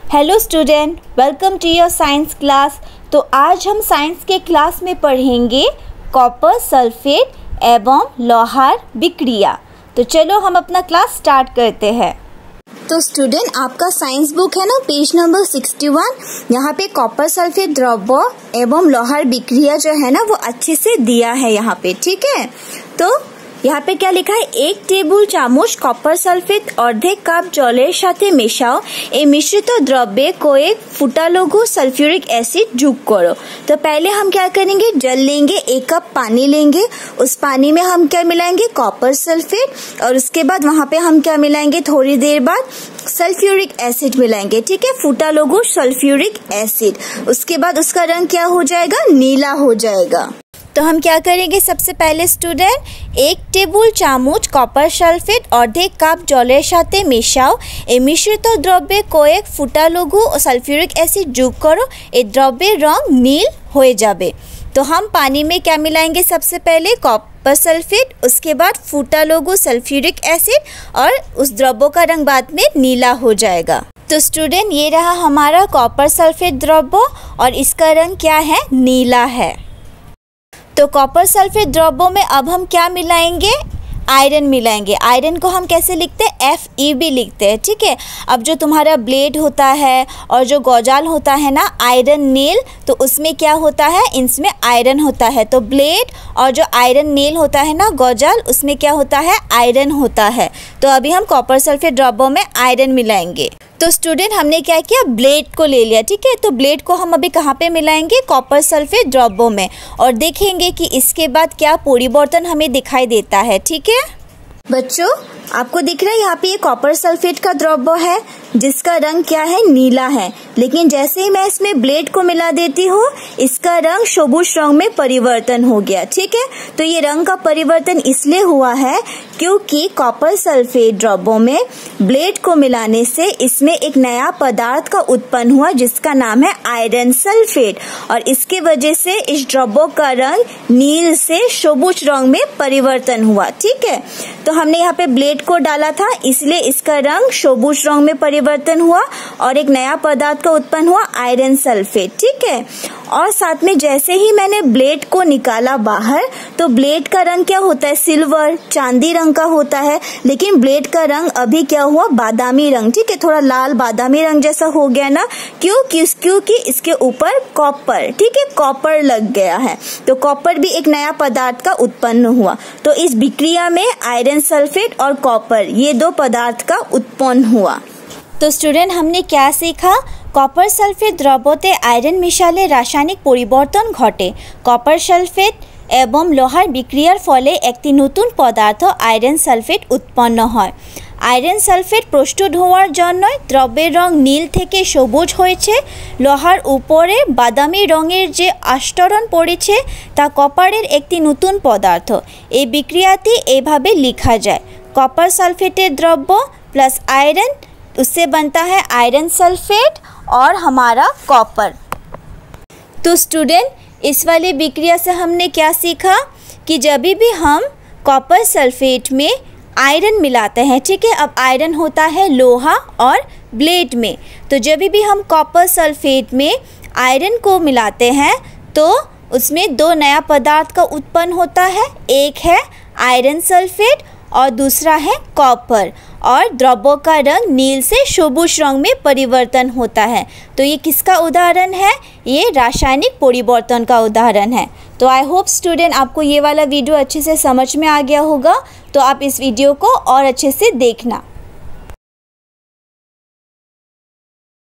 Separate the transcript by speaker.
Speaker 1: Hello student, welcome to your science class. तो आज हम साइंस के क्लास में पढ़ेंगे कॉपर सल्फेट एवं लोहार विक्रिया। तो चलो हम अपना क्लास स्टार्ट करते हैं। तो स्टूडेंट, आपका साइंस बुक है ना, पेज नंबर 61। यहाँ पे कॉपर सल्फेट द्रव्य एवं लोहार विक्रिया जो है ना वो अच्छे से दिया है यहाँ पे, ठीक है। तो यहाँ पे क्या लिखा है, 1 টেবিল চামচ কপার সালফেট অর্ধেক কাপ জলের সাথে মেশাও। এই मिश्रित द्रव्य को एक फुटा लघु सल्फ्यूरिक एसिड যোগ करो। तो पहले हम क्या करेंगे, जल लेंगे, 1 कप पानी लेंगे, उस पानी में हम क्या मिलाएंगे, कॉपर सल्फेट, और उसके बाद वहाँ पे हम क्या मिलाएंगे, थोड़ी देर बाद सल्फ्यूरिक एसिड मिलाएंगे, ठीक है, फुटा लघु सल्फ्यूरिक एसिड। उसके बाद उसका रंग क्या हो जाएगा, नीला हो जाएगा। तो हम क्या करेंगे, सबसे पहले स्टूडेंट 1 টেবিল চামচ কপার সালফেট অর্ধেক কাপ জলের সাথে মেশাও। এই মিশ্রিত দ্রব্যে কয়েক ফুটা লঘু ও সালফিউরিক অ্যাসিড যোগ करो। এই দ্রব্যের रंग नील हो जाবে। तो हम पानी में क्या मिलाएंगे, सबसे पहले कॉपर सल्फेट, उसके बाद फूटा लघु सल्फ्यूरिक एसिड, और उस द्रव्य का रंग बाद में नीला हो जाएगा। तो स्टूडेंट, ये रहा हमारा कॉपर सल्फेट द्रव्य और इसका रंग क्या है, नीला है। तो कॉपर सल्फेट द्रव्यों में अब हम क्या मिलाएंगे, आयरन मिलाएंगे। आयरन को हम कैसे लिखते हैं, FeB लिखते हैं, ठीक है। अब जो तुम्हारा ब्लेड होता है और जो गौजाल होता है ना, आयरन नेल, तो उसमें क्या होता है, इसमें आयरन होता है। तो ब्लेड और जो आयरन नेल होता है ना, गौजाल, उसमें क्या होता है, आयरन होता है। तो अभी हम कॉपर सल्फेट द्रव्यों में आयरन मिलाएंगे। तो स्टूडेंट, हमने क्या किया, ब्लेड को ले लिया, ठीक है। तो ब्लेड को हम अभी कहाँ पे मिलाएंगे, कॉपर सल्फेट द्रव्यों में, और देखेंगे कि इसके बाद क्या परिवर्तन हमें दिखाई देता है, ठीक है। बच्चों, आपको दिख रहा है यहाँ पे ये कॉपर सल्फेट का द्रव्य है जिसका रंग क्या है, नीला है। लेकिन जैसे ही मैं इसमें ब्लेड को मिला देती हूँ, इसका रंग सबुज रंग में परिवर्तन हो गया, ठीक है। तो ये रंग का परिवर्तन इसलिए हुआ है क्योंकि कॉपर सल्फेट द्रव्यों में ब्लेड को मिलाने से इसमें एक नया पदार्थ का उत्पन्न हुआ जिसका नाम है आयरन सल्फेट, और इसके वजह से इस द्रव्य का रंग नील से सबुज रंग में परिवर्तन हुआ, ठीक है। तो हमने यहाँ पे ब्लेड को डाला था, इसलिए इसका रंग सबुज रंग में परिवर्तन हुआ और एक नया पदार्थ का उत्पन्न हुआ, आयरन सल्फेट, ठीक है। और साथ में जैसे ही मैंने ब्लेड को निकाला बाहर, तो ब्लेड का रंग क्या होता है, सिल्वर, चांदी रंग का होता है। लेकिन ब्लेड का रंग अभी क्या हुआ, बादामी रंग, ठीक है, थोड़ा लाल बादामी रंग जैसा हो गया ना। क्योंकि इसके ऊपर कॉपर, ठीक है, कॉपर लग गया है। तो कॉपर भी एक नया पदार्थ का उत्पन्न हुआ। तो इस विक्रिया में आयरन सल्फेट और कॉपर, ये 2 पदार्थ का उत्पन्न हुआ। तो स्टूडेंट, हमने क्या सीखा, कॉपर सल्फेट द्রব্যতে আয়রন মিশালে রাসায়নিক পরিবর্তন ঘটে। কপার সালফেট এবং লোহার বিক্রিয়ার ফলে একটি নতুন পদার্থ আয়রন সালফেট উৎপন্ন হয়। আয়রন সালফেট প্রস্তুত হওয়ার জন্য দ্রব্যের রং নীল থেকে সবুজ হয়েছে। লোহার উপরে বাদামি রঙের যে আস্তরণ পড়েছে তা কপারের একটি নতুন পদার্থ। এই বিক্রিয়াটি এইভাবে লেখা যায়, कॉपर सल्फेटेड द्रव्य प्लस आयरन, उससे बनता है आयरन सल्फेट और हमारा कॉपर। तो स्टूडेंट, इस वाले विक्रिया से हमने क्या सीखा कि जब भी हम कॉपर सल्फेट में आयरन मिलाते हैं, ठीक है, अब आयरन होता है लोहा और ब्लेड में, तो जब भी हम कॉपर सल्फेट में आयरन को मिलाते हैं तो उसमें 2 नया पदार्थ का उत्पन्न होता है। एक है आयरन सल्फेट और दूसरा है कॉपर, और द्रव्य का रंग नील से सबुज रंग में परिवर्तन होता है। तो ये किसका उदाहरण है, ये रासायनिक परिवर्तन का उदाहरण है। तो आई होप स्टूडेंट, आपको ये वाला वीडियो अच्छे से समझ में आ गया होगा। तो आप इस वीडियो को और अच्छे से देखना।